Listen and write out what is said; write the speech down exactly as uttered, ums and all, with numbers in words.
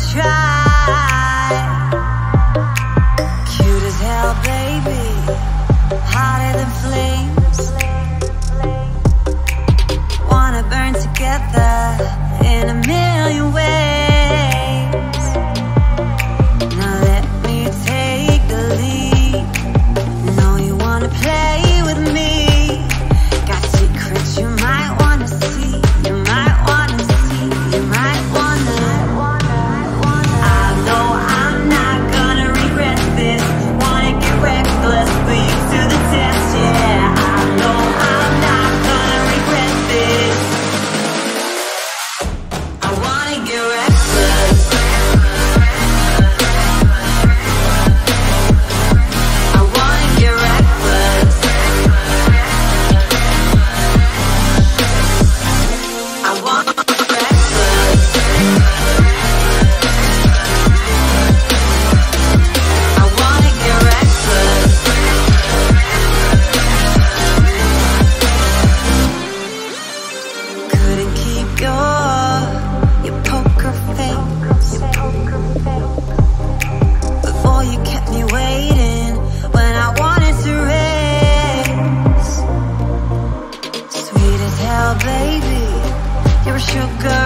try. Cute as hell, baby, hotter than flames. Wanna burn together in a million ways. Now let me take the lead. Know you wanna play with me. Got secrets you might wanna see. You might wanna see. You might wanna. I know I'm not gonna regret this. Wanna get reckless, put you to the test, yeah. I know I'm not gonna regret this. I wanna get reckless. I wanna get reckless. I wanna get reckless. I wanna get reckless. Couldn't keep your your poker face. Before you kept me waiting when I wanted to race. Sweet as hell, baby, you're a sugar